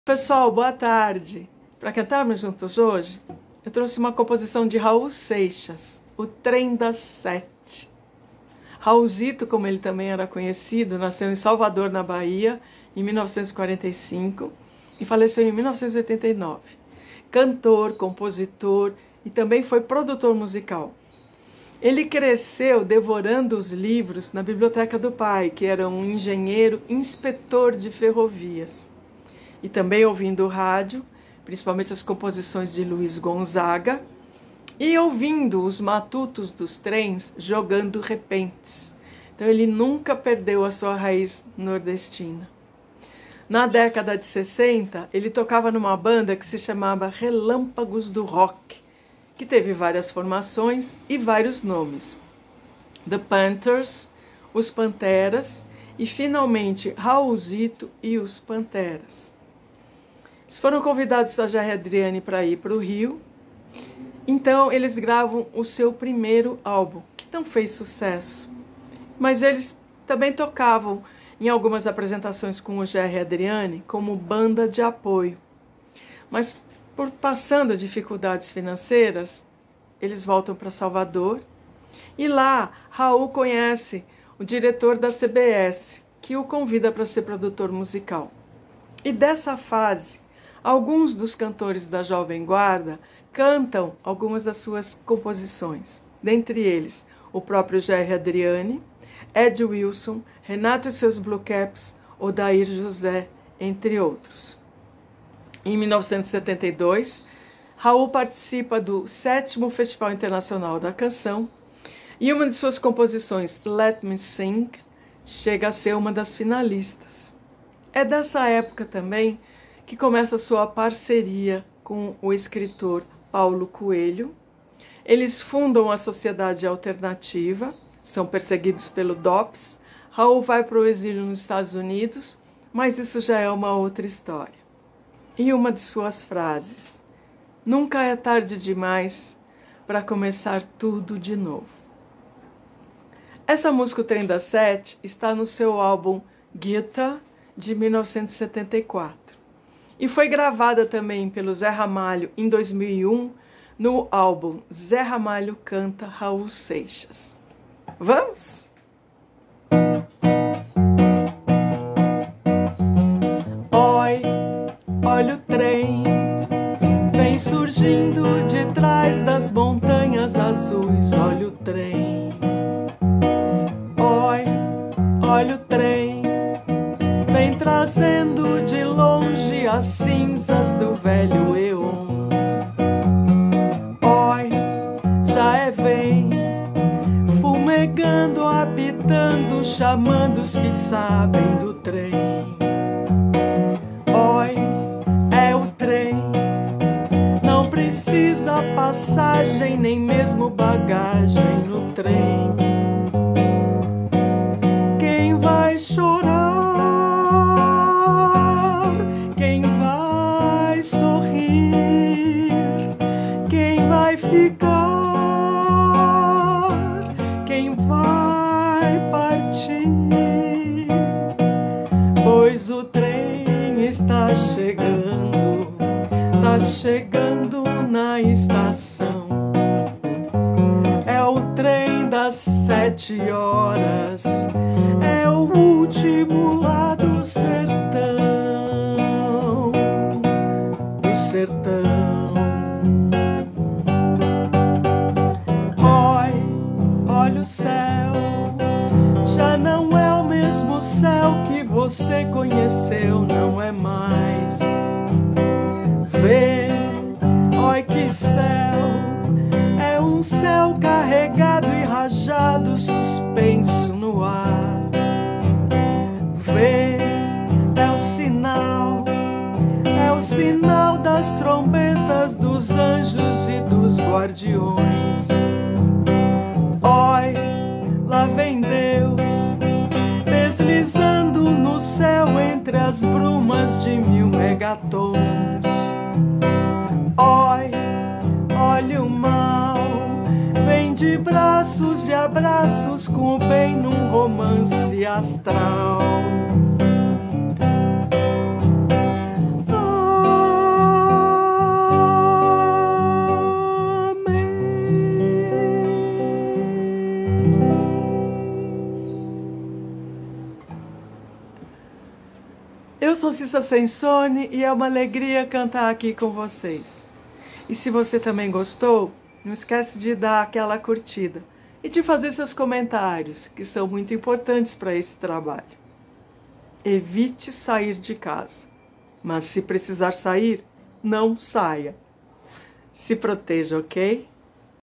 Pessoal, boa tarde. Para cantarmos juntos hoje, eu trouxe uma composição de Raul Seixas, O Trem das Sete. Raulzito, como ele também era conhecido, nasceu em Salvador, na Bahia, em 1945 e faleceu em 1989. Cantor, compositor e também foi produtor musical. Ele cresceu devorando os livros na biblioteca do pai, que era um engenheiro inspetor de ferrovias. E também ouvindo o rádio, principalmente as composições de Luiz Gonzaga, e ouvindo os matutos dos trens jogando repentes. Então ele nunca perdeu a sua raiz nordestina. Na década de 60, ele tocava numa banda que se chamava Relâmpagos do Rock, que teve várias formações e vários nomes. The Panthers, os Panteras e finalmente Raulzito e os Panteras. Eles foram convidados a Gerry Adriane para ir para o Rio. Então eles gravam o seu primeiro álbum, que não fez sucesso. Mas eles também tocavam em algumas apresentações com o Gerry Adriane como banda de apoio. Mas por passando dificuldades financeiras, eles voltam para Salvador. E lá Raul conhece o diretor da CBS, que o convida para ser produtor musical. E dessa fase, alguns dos cantores da Jovem Guarda cantam algumas das suas composições. Dentre eles, o próprio Gerry Adriane, Ed Wilson, Renato e seus Blue Caps, Odair José, entre outros. Em 1972, Raul participa do 7º Festival Internacional da Canção e uma de suas composições, Let Me Sing, chega a ser uma das finalistas. É dessa época também que começa a sua parceria com o escritor Paulo Coelho. Eles fundam a Sociedade Alternativa, são perseguidos pelo DOPS. Raul vai para o exílio nos Estados Unidos, mas isso já é uma outra história. E uma de suas frases: nunca é tarde demais para começar tudo de novo. Essa música, O Trem das Sete, está no seu álbum Guitar, de 1974. E foi gravada também pelo Zé Ramalho em 2001 no álbum Zé Ramalho Canta Raul Seixas. Vamos? Oi, olha o trem, vem surgindo de trás das montanhas azuis. Olha o trem. Oi, olha o trem, vem trazendo de longe as cinzas do velho Eon. Oi, já é vem, fumegando, apitando, chamando os que sabem do trem. Oi, é o trem, não precisa passagem, nem mesmo bagagem no trem. Quem vai chorar? Quem vai partir? Pois o trem está chegando na estação. É o trem das 7 horas, é o último lá do sertão, do sertão. Olha o céu, já não é o mesmo céu que você conheceu, não é mais. Vê, olha que céu, é um céu carregado e rajado, suspenso no ar. Vê, é o sinal das trombetas dos anjos e dos guardiões. Oi, lá vem Deus, deslizando no céu entre as brumas de 1000 megatons. Oi, olha o mal, vem de braços e abraços com o bem num romance astral. Eu sou Cissa Sensone e é uma alegria cantar aqui com vocês. E se você também gostou, não esquece de dar aquela curtida e de fazer seus comentários, que são muito importantes para esse trabalho. Evite sair de casa, mas se precisar sair, não saia. Se proteja, ok?